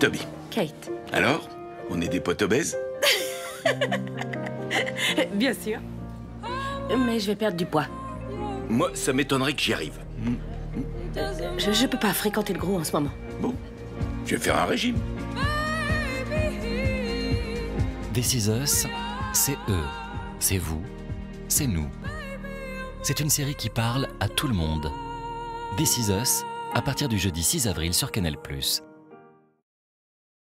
Toby. Kate. Alors, on est des potes obèses? Bien sûr. Mais je vais perdre du poids. Moi, ça m'étonnerait que j'y arrive. Je peux pas fréquenter le gros en ce moment. Bon, je vais faire un régime. This Is Us, c'est eux, c'est vous, c'est nous. C'est une série qui parle à tout le monde. This Is Us, à partir du jeudi 6 avril sur Canal+.